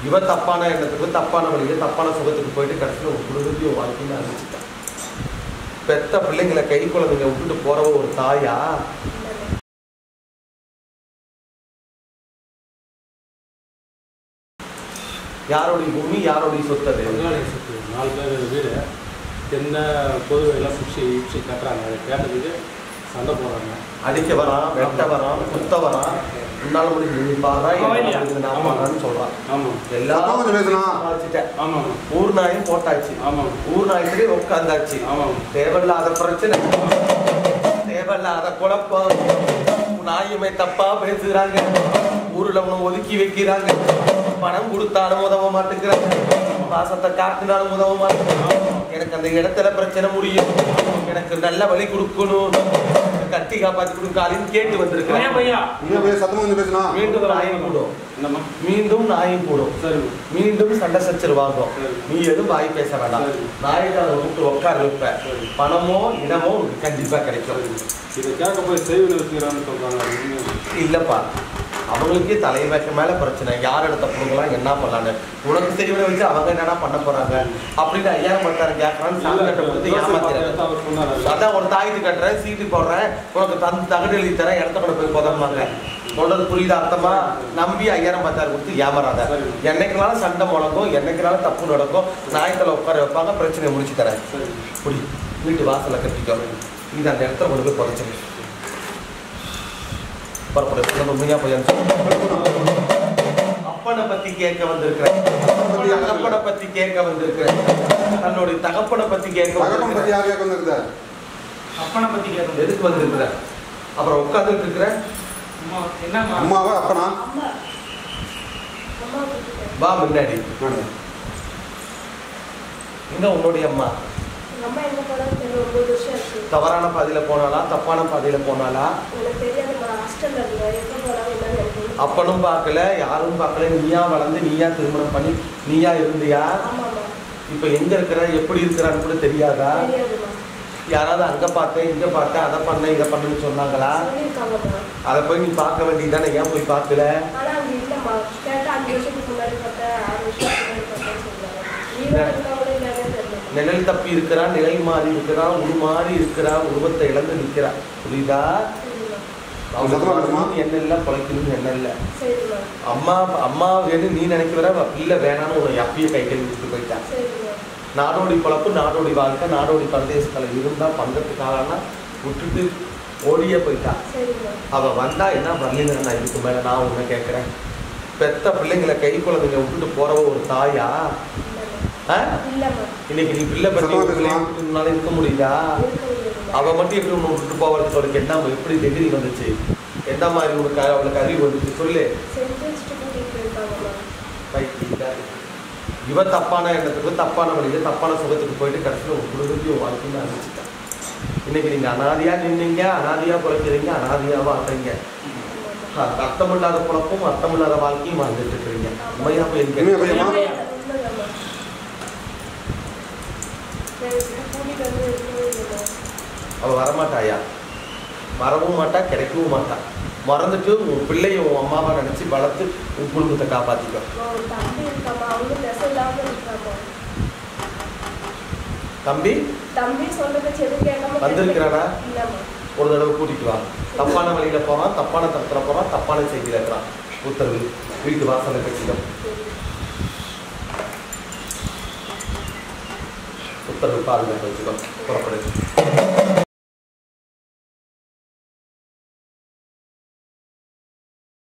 இவன் தப்பான எண்ணத்துக்கு தப்பான வழியில தப்பான சுகத்துக்கு போயிட்டு கடைசியில் ஒரு குடும்பத்தையும் வாழ்க்கைன்னு ஆரம்பிச்சுட்டான். பெத்த பிள்ளைங்களை கை குழந்தைங்க விட்டுட்டு போறவ ஒரு தாயா? யாரோடைய பூமி, யாரோடைய சொத்து? அது சொத்து. 4 பேர் வீடு என்ன பொதுவை எல்லாம் பிடிச்சி கட்டுறாங்க. அதை கேட்டதுக்கு சண்டை போடுறாங்க. அடிக்க வரான், வெட்ட வரான், குத்த வரான். முன்னால முடிஞ்சு நீ பாடுறா நான் பாடுறான்னு சொல்றான். எல்லாரும் ஊர் நாயும் போட்டாச்சு. ஊர் நாயத்திலே உட்காந்தாச்சு. தேவையில்லாத பிரச்சனை, தேவையில்லாத குழப்பம். நாயுமே தப்பா பேசுறாங்க. ஊர்ல ஒண்ணு ஒதுக்கி வைக்கிறாங்க. பணம் கொடுத்தாலும் உதவ மாட்டேங்கிறாங்க. பாசத்தை காட்டினாலும் உதவ மாட்டேங்கிறாங்க. எனக்கு அந்த இடத்துல பிரச்சனை முடியும், எனக்கு நல்ல வழி கொடுக்கணும், கட்டி காப்பாத்தி கொடுக்காலின்னு கேட்டு வந்திருக்கிறேன். மீண்டும் நாயும் போடும், மீண்டும் நாயும் போடும், மீண்டும் சண்டை சச்சரவாகும். நீ எதுவும் வாய் பேச வேண்டாம். நாயத்தை அதை விட்டு உட்கார வைப்ப. பணமோ இடமோ உனக்கு கண்டிப்பா கிடைக்கும். இதை கேட்க போய் செய்வது இருக்கிறான்னு சொல்றாங்க. இல்லப்பா, அவங்களுக்கே தலைமைக்கு மேல பிரச்சனை. யார் எடுத்த பொருள்களாம் என்ன பண்ணலான்னு உனக்கு செய்வதை வச்சு அவங்க என்னன்னா பண்ண போறாங்க அப்படின்னு ஐயா மத்தாரு கேட்கறான்னு சாமி கட்ட கொடுத்து ஏமாத்திடுறாங்க. அதான் ஒரு தாய்த்து கட்டுறேன், சீட்டு போடுறேன், உனக்கு தகுதி எழுதி தரேன், இடத்த கொண்டு போய் போதாமாங்க. சொல்றது புரியுது அர்த்தமா? நம்பி 5000 கொடுத்து ஏமாறாத. என்னைக்குனாலும் சண்டை முழங்கும், என்னைக்குனாலும் தப்பு நடக்கும். நாயத்தில் உட்கார வைப்பாங்க, பிரச்சனையை முடிச்சு தரேன். புரி வீட்டு வாசலை கட்டிக்கோ. இது அந்த இடத்துல கொண்டு போய் புதைச்சிரு. அப்பனை பத்தி கேட்க வந்திருக்கிறேன், தகப்பனை பத்தி கேட்க வந்திருக்கிறேன், தன்னுடைய தகப்பனை பத்தி கேட்க வந்திருக்கிறேன். அப்பனை பத்தி கேட்க எதுக்கு வந்திருக்கிற? அப்புறம் உட்கார்ந்துட்டு இருக்கிற அம்மாவா அப்பனா? வா முன்னாடி. எங்க உன்னுடைய அம்மா? தவறான பாதையில போனாலா, தப்பான பாதையில போனாலா? அப்பனும் பார்க்கல, யாரும் பார்க்கல. நீயா வளர்ந்து, நீயா திருமணம் பண்ணி, நீயா இருந்தியா? இப்ப எங்க இருக்கிற, எப்படி இருக்கிறான்னு கூட தெரியாதா? யாராவது அங்க பார்த்தேன், இங்க பார்த்தேன், அதை பண்ண இதை பண்ணுன்னு சொன்னாங்களா? அதை போய் நீ பார்க்க வேண்டியதானே? ஏன் போய் பார்க்கல? நிழல் தப்பி இருக்கிறா, நிலை மாறி இருக்கிறா, உருமாறி இருக்கிறா, உருவத்தை இழந்து நிற்கிறா. புரியுதா? என்ன இல்ல குலைக்கணும்னு என்ன இல்ல. அம்மா அம்மா வேணும் நீ நினைக்கிற பிள்ளை வேணான்னு உன்னை அப்பயே கை கழுவி விட்டு போயிட்டா. நாடோடி பழப்பு, நாடோடி வாழ்க்கை, நாடோடி பிரதேசத்துல இருந்தா பங்கத்துக்காகனா விட்டுட்டு ஓடியே போயிட்டா. அவ வந்தா என்ன வரலீங்க? நான் இதுக்கு மேல நான் உன்னை கேட்கிறேன். பெத்த பிள்ளைங்களை கை குழந்தைங்க விட்டுட்டு போறவ ஒரு தாயா? இன்னைக்கு நீ பிள்ளை பத்தி இருக்க முடியுதா? அவ மட்டும் எப்படி உன்னை விட்டுட்டு போவதுக்கு அவளுக்கு என்ன, எப்படி டிகிரி வந்துச்சு, என்ன மாதிரி உனக்கு அவளுக்கு அறிவு வந்துச்சு சொல்லு. இவ தப்பான எண்ணத்துக்கு தப்பான வழியில தப்பான சுகத்துக்கு போயிட்டு கடைசியில் ஒரு குடும்பத்தையும் வாழ்க்கைன்னு ஆரம்பிச்சுட்டான். இன்னைக்கு நீங்க அனாதியா நின்னீங்க, அனாதியா குழக்கிறீங்க, அனாதியாவா ஆடுறீங்க. அர்த்தமில்லாத குழப்பம், அர்த்தமில்லாத வாழ்க்கையும் வாழ்ந்துட்டு இருக்கிறீங்க. உண்மையா போய் அவ வரமாட்டாயா? வரவும் மாட்டா, கிடைக்கவும் மாட்டா. மறந்துட்டு உன் பிள்ளைய உன் அம்மாவா நினைச்சு வளர்த்து உன் குடும்பத்தை காப்பாத்திக்கோ. தம்பி வந்திருக்கிறானா? ஒரு தடவை கூட்டிட்டு வா. தப்பான வழியில போறான், தப்பான தரத்துல போறான், தப்பான செய்தியில இருக்கிறான். உத்தரவு வீட்டு வாசலை கட்சிடம். உத்தரவு பாருங்க, புறப்படு.